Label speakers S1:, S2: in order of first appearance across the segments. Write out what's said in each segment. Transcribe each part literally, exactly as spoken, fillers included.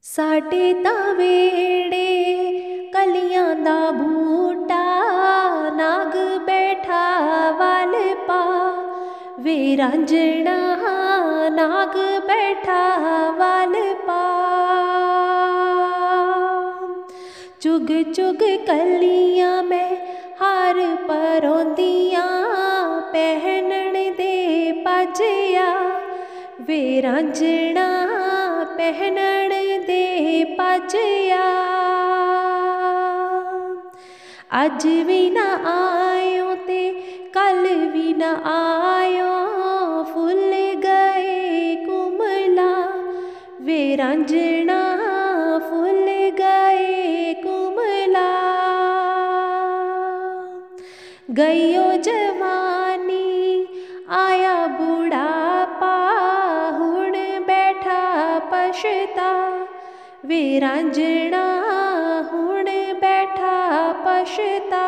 S1: साडे तां वेड़े कलियां दा बूटा, नाग बैठा वल पा वे रांझणा, नाग बैठा वल पा। चुग चुग कलियां मैं हार परोंदियां, पहनण दे पजया वे रांझणा, पहनण दे पजया। अज भी ना आयो ते कल भी ना आयो, फुल गए कुमला वे रांझणा, फुल गए कुमला। गयो जवानी आया बुढ़ापा, हुण बैठा पछता वे रांझणा, हुण बैठा पछता।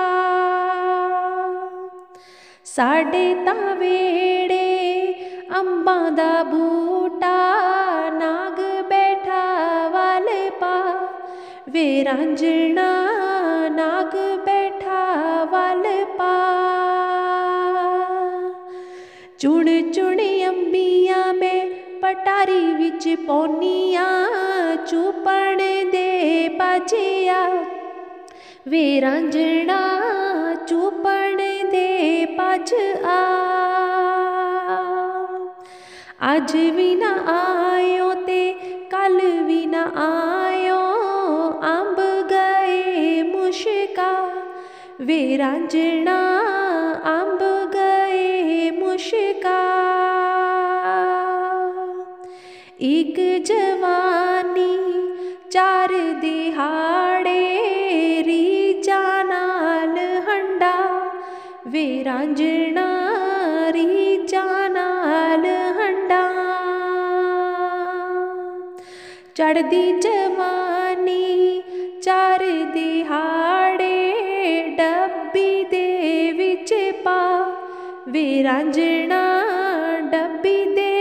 S1: साडे तां वेड़े अंबां दा बूटा, नाग बैठा वल पा वे रांझणा, नाग बैठा वल पा। चुण चुण अंबियां मैं पटारी विच पौनियां, चुपण दे पजया वे रांझणा, चुपण दे पज आ। अज भी ना आयो ते कल भी ना आयो, अंब गए मुश्का वे रांझणा, अंब गए मुश्का। एक जवानी चार दिहाड़े, रीझा नाल हंडा वे रांझणा, रीझा नाल हंडा। चढ़दी जवानी चार दिहाड़े, डब्बी दे विच पा वे रांझणा, डब्बी दे